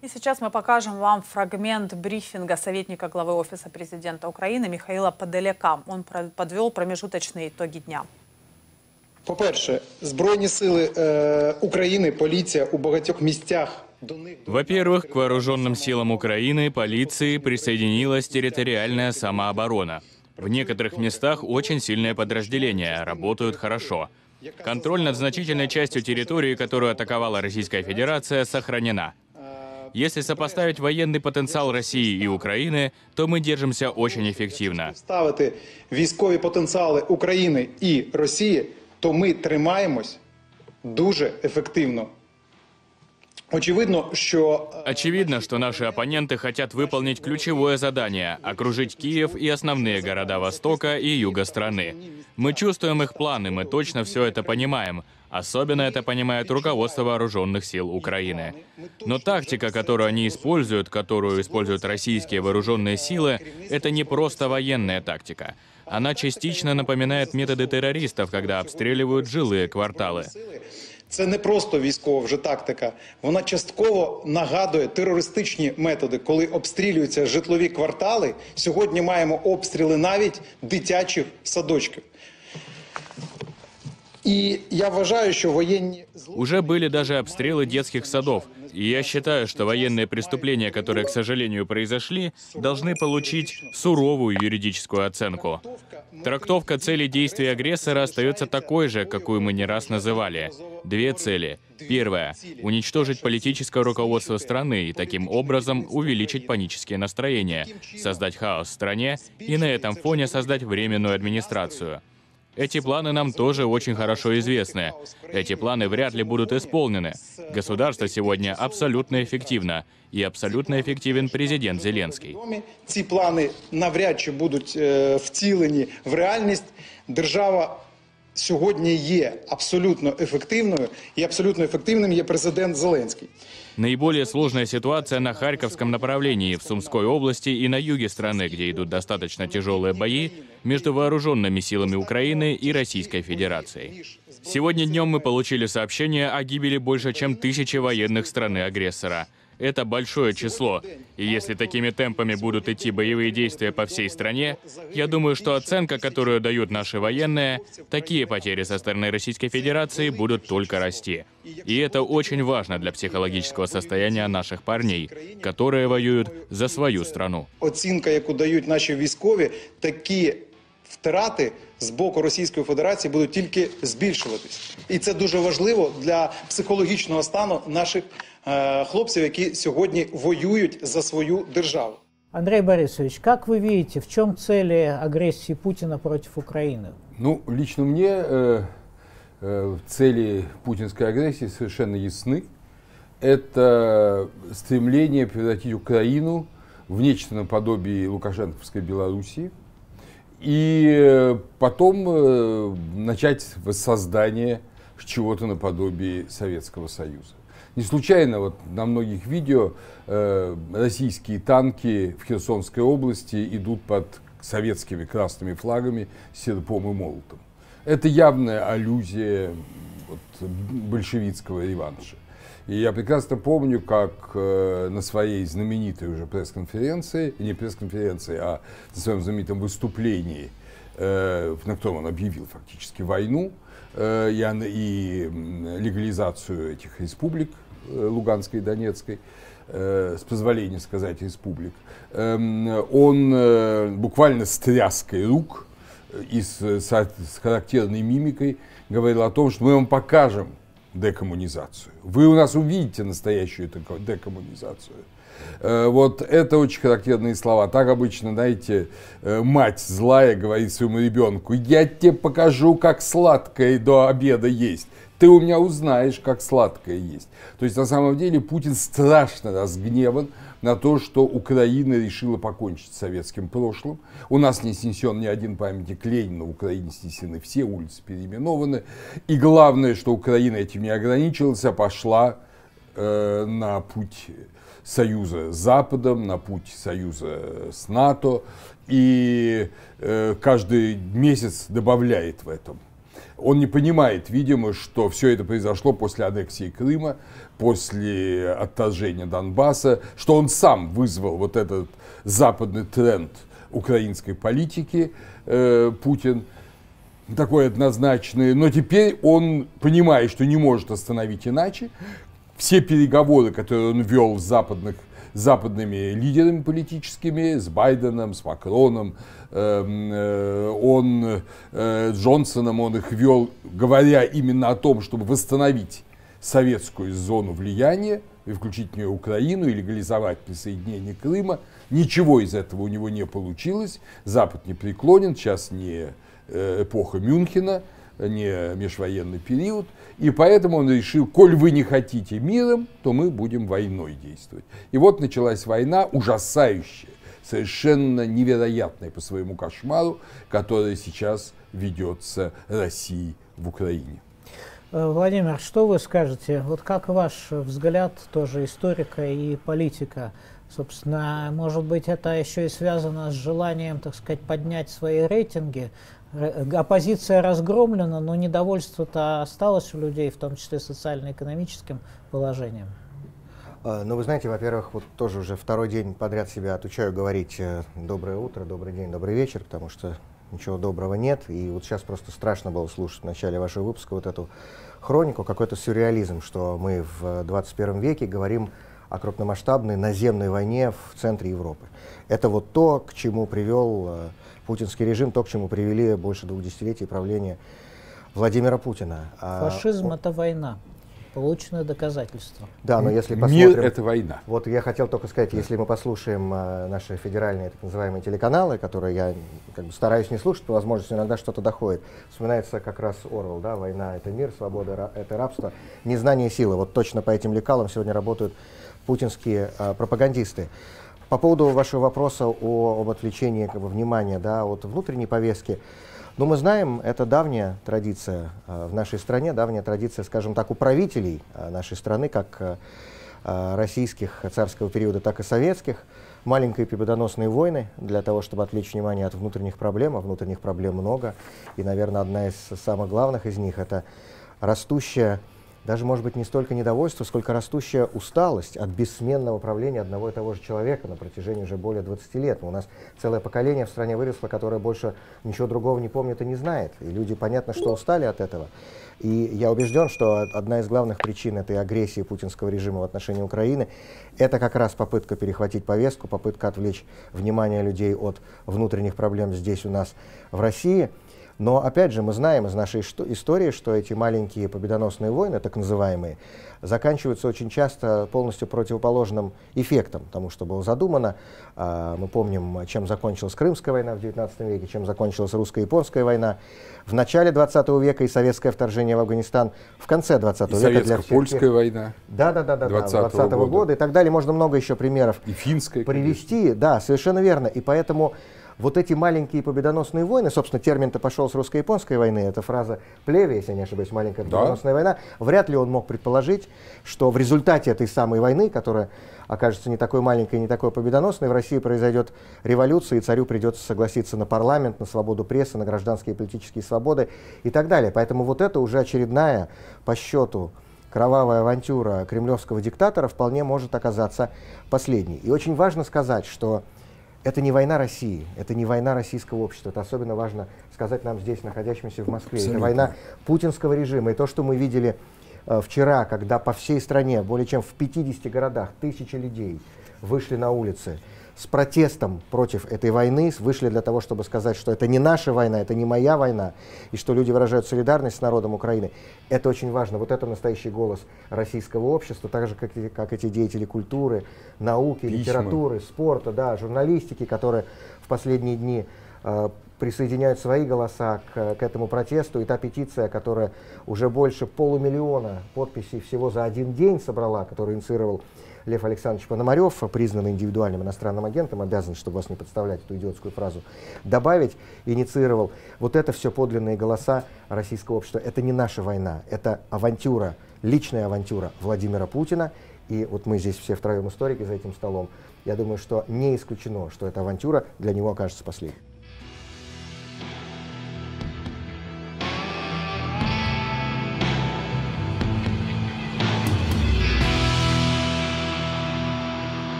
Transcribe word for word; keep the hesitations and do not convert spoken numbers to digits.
И сейчас мы покажем вам фрагмент брифинга советника главы Офиса президента Украины Михаила Подоляка. Он подвел промежуточные итоги дня. По-перше, Збройні сили э, України, поліція у багатьох місцях. Во-первых, к вооруженным силам Украины, полиции присоединилась территориальная самооборона. В некоторых местах очень сильное подразделение, работают хорошо. Контроль над значительной частью территории, которую атаковала Российская Федерация, сохранена. Если сопоставить военный потенциал России и Украины, то мы держимся очень эффективно. Ставити військові потенціали України і Росії, то ми тримаємось дуже ефективно. Очевидно, что... Очевидно, что наши оппоненты хотят выполнить ключевое задание – окружить Киев и основные города Востока и Юга страны. Мы чувствуем их планы, мы точно все это понимаем. Особенно это понимает руководство вооруженных сил Украины. Но тактика, которую они используют, которую используют российские вооруженные силы, это не просто военная тактика. Она частично напоминает методы террористов, когда обстреливают жилые кварталы. Це не просто військова вже тактика. Вона частково нагадує терористичні методи, коли обстрілюються житлові квартали. Сьогодні маємо обстріли навіть дитячих садочків. И я вважаю, что военные... Уже были даже обстрелы детских садов. И я считаю, что военные преступления, которые, к сожалению, произошли, должны получить суровую юридическую оценку. Трактовка целей действий агрессора остается такой же, какую мы не раз называли. Две цели. Первая – уничтожить политическое руководство страны и таким образом увеличить панические настроения, создать хаос в стране и на этом фоне создать временную администрацию. Эти планы нам тоже очень хорошо известны. Эти планы вряд ли будут исполнены. Государство сегодня абсолютно эффективно, и абсолютно эффективен президент Зеленский. Ці плани навряд чи будуть е, втілені в реальність. Держава сьогодні є абсолютно ефективною, і абсолютно ефективним є президент Зеленский. Наиболее сложная ситуация на Харьковском направлении, в Сумской области и на юге страны, где идут достаточно тяжелые бои между вооруженными силами Украины и Российской Федерацией. Сегодня днем мы получили сообщение о гибели больше чем тысячи военных страны-агрессора. Это большое число, и если такими темпами будут идти боевые действия по всей стране, я думаю, что оценка, которую дают наши военные, такие потери со стороны Российской Федерации будут только расти. И это очень важно для психологического состояния наших парней, которые воюют за свою страну. Оцінка, яку дають наші військові, такі втрати з боку Російської Федерації будуть тільки збільшуватись. І це дуже важливо для психологічного стану наших э, хлопців, які сьогодні воюють за свою державу. Андрей Борисович, как вы видите, в чем цели агрессии Путина против Украины? Ну, лично мне э, э, цели путинской агрессии совершенно ясны. Это стремление превратить Украину в нечто наподобие лукашенковской Белоруссии, и потом э, начать воссоздание чего-то наподобие Советского Союза. Не случайно вот на многих видео э, российские танки в Херсонской области идут под советскими красными флагами с серпом и молотом. Это явная аллюзия вот, большевистского реванша. И я прекрасно помню, как э, на своей знаменитой уже пресс-конференции, не пресс-конференции, а на своем знаменитом выступлении, э, на котором он объявил фактически войну э, и, и легализацию этих республик, э, Луганской и Донецкой, э, с позволения сказать республик, э, он э, буквально с тряской рук и с, с, с характерной мимикой говорил о том, что мы вам покажем декоммунизацию. Вы у нас увидите настоящую декоммунизацию. Вот это очень характерные слова. Так обычно, знаете, мать злая говорит своему ребенку: я тебе покажу, как сладкое до обеда есть. Ты у меня узнаешь, как сладкое есть. То есть, на самом деле, Путин страшно разгневан на то, что Украина решила покончить с советским прошлым. У нас не снесен ни один памятник Ленина, в Украине снесены все, улицы переименованы. И главное, что Украина этим не ограничилась, а пошла э, на путь союза с Западом, на путь союза с НАТО. И э, каждый месяц добавляет в этом. Он не понимает, видимо, что все это произошло после аннексии Крыма, после отторжения Донбасса, что он сам вызвал вот этот западный тренд украинской политики, э, Путин, такой однозначный. Но теперь он понимает, что не может остановить иначе. Все переговоры, которые он вел с западных с западными лидерами политическими, с Байденом, с Макроном, он с Джонсоном, он их вел, говоря именно о том, чтобы восстановить советскую зону влияния, и включить в нее Украину и легализовать присоединение Крыма. Ничего из этого у него не получилось. Запад не преклонен, сейчас не эпоха Мюнхена, не межвоенный период, и поэтому он решил, коль вы не хотите миром, то мы будем войной действовать. И вот началась война, ужасающая, совершенно невероятная по своему кошмару, которая сейчас ведется Россией в Украине. Владимир, что вы скажете? Вот как ваш взгляд, тоже историка и политика, собственно, может быть, это еще и связано с желанием, так сказать, поднять свои рейтинги? Оппозиция разгромлена, но недовольство-то осталось у людей, в том числе социально-экономическим положением. Ну, вы знаете, во-первых, вот тоже уже второй день подряд себя отучаю говорить «доброе утро», «добрый день», «добрый вечер», потому что ничего доброго нет. И вот сейчас просто страшно было слушать в начале вашего выпуска вот эту хронику, какой-то сюрреализм, что мы в двадцать первом веке говорим о крупномасштабной наземной войне в центре Европы. Это вот то, к чему привел путинский режим, то, к чему привели больше двух десятилетий правления Владимира Путина. Фашизм — это война. Полученное доказательство. Да, но если посмотрим... Мир — это война. Вот я хотел только сказать, если мы послушаем э, наши федеральные так называемые телеканалы, которые я как бы стараюсь не слушать, по возможности иногда что-то доходит, вспоминается как раз Орвелл, да, «Война — это мир, свобода — это рабство, незнание — сила». Вот точно по этим лекалам сегодня работают путинские э, пропагандисты. По поводу вашего вопроса о, об отвлечении как бы, внимания, да, от внутренней повестки, ну, мы знаем, это давняя традиция э, в нашей стране, давняя традиция, скажем так, у правителей э, нашей страны, как э, российских царского периода, так и советских, маленькие победоносные войны для того, чтобы отвлечь внимание от внутренних проблем, а внутренних проблем много. И, наверное, одна из самых главных из них — это растущая, даже, может быть, не столько недовольство, сколько растущая усталость от бессменного правления одного и того же человека на протяжении уже более двадцати лет. У нас целое поколение в стране выросло, которое больше ничего другого не помнит и не знает. И люди, понятно, что устали от этого. И я убежден, что одна из главных причин этой агрессии путинского режима в отношении Украины — это как раз попытка перехватить повестку, попытка отвлечь внимание людей от внутренних проблем здесь у нас в России. Но, опять же, мы знаем из нашей истории, что эти маленькие победоносные войны, так называемые, заканчиваются очень часто полностью противоположным эффектом тому, что было задумано. Мы помним, чем закончилась Крымская война в девятнадцатом веке, чем закончилась русско-японская война в начале двадцатого века и советское вторжение в Афганистан в конце двадцатого и века. Советско-польская война Да-да-да, двадцатого двадцатого года и так далее. Можно много еще примеров и финская, привести. Конечно. Да, совершенно верно. И поэтому... Вот эти маленькие победоносные войны, собственно, термин-то пошел с русско-японской войны, это фраза Плеве, если я не ошибаюсь, маленькая победоносная да. война, вряд ли он мог предположить, что в результате этой самой войны, которая окажется не такой маленькой и не такой победоносной, в России произойдет революция, и царю придется согласиться на парламент, на свободу прессы, на гражданские и политические свободы и так далее. Поэтому вот это уже очередная по счету кровавая авантюра кремлевского диктатора вполне может оказаться последней. И очень важно сказать, что это не война России, это не война российского общества. Это особенно важно сказать нам здесь, находящимся в Москве. Абсолютно. Это война путинского режима. И то, что мы видели э, вчера, когда по всей стране, более чем в пятидесяти городах, тысячи людей вышли на улицы с протестом против этой войны, вышли для того, чтобы сказать, что это не наша война, это не моя война, и что люди выражают солидарность с народом Украины. Это очень важно. Вот это настоящий голос российского общества, так же, как, и, как эти деятели культуры, науки, Письма. литературы, спорта, да, журналистики, которые в последние дни э, присоединяют свои голоса к, к этому протесту. И та петиция, которая уже больше полумиллиона подписей всего за один день собрала, которую инициировал Лев Александрович Пономарев, признанный индивидуальным иностранным агентом, обязан, чтобы вас не подставлять эту идиотскую фразу, добавить, инициировал. Вот это все подлинные голоса российского общества. Это не наша война, это авантюра, личная авантюра Владимира Путина. И вот мы здесь все втроем историки за этим столом. Я думаю, что не исключено, что эта авантюра для него окажется последней.